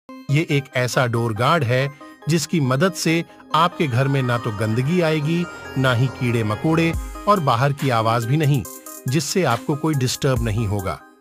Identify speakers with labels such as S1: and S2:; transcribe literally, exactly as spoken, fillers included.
S1: ये एक ऐसा डोर गार्ड है जिसकी मदद से आपके घर में ना तो गंदगी आएगी, ना ही कीड़े मकोड़े और बाहर की आवाज भी नहीं, जिससे आपको कोई डिस्टर्ब नहीं होगा।